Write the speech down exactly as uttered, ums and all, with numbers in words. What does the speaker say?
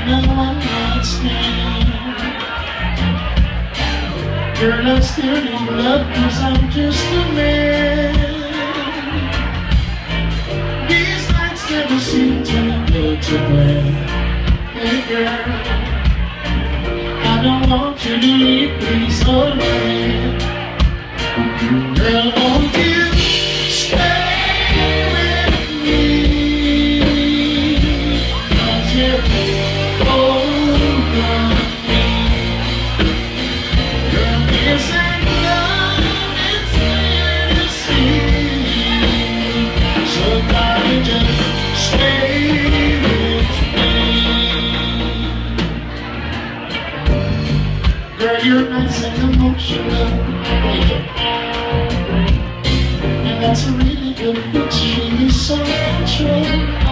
no one night stand. Girl, I still need love, cause I'm just a man. These nights never seem to go to plan. Hey girl, I don't want you to leave me so late. Girl, won't you stay with me? Cause you're over me. Girl, this ain't love, it's fantasy. So darling, just stay with me. Girl, you're nice and emotional. That's a really good bitch, she is so natural.